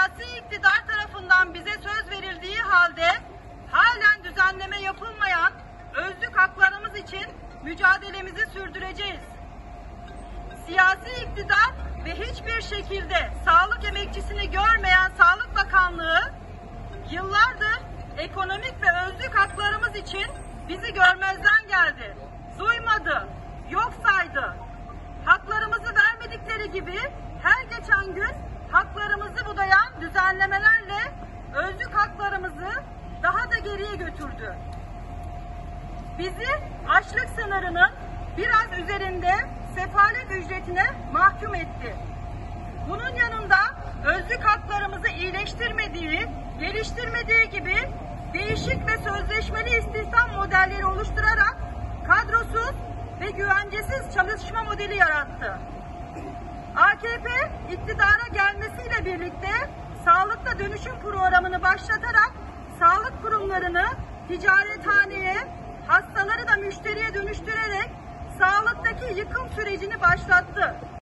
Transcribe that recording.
siyasi iktidar tarafından bize söz verildiği halde halen düzenleme yapılmayan özlük haklarımız için mücadelemizi sürdüreceğiz. Siyasi iktidar ve hiçbir şekilde sağlık emekçisini görmeyen Sağlık Bakanlığı yıllardır ekonomik ve özlük haklarımız için bizi görmezden geldi, duymadı, yok saydı. Haklarımızı vermedikleri gibi her geçen gün haklarımızı budayan düzenlemelerle özlük haklarımızı daha da geriye götürdü. Bizi açlık sınırının biraz üzerinde sefalet ücretine mahkum etti. Bunun yanında özlük haklarımızı iyileştirmediği, geliştirmediği gibi değişik ve sözleşmeli istihdam modelleri oluşturarak kadrosuz ve güvencesiz çalışma modeli yarattı. AKP iktidara gelmesiyle birlikte sağlıkta dönüşüm programını başlatarak sağlık kurumlarını ticarethaneye, hastaları da müşteriye dönüştürerek sağlıktaki yıkım sürecini başlattı.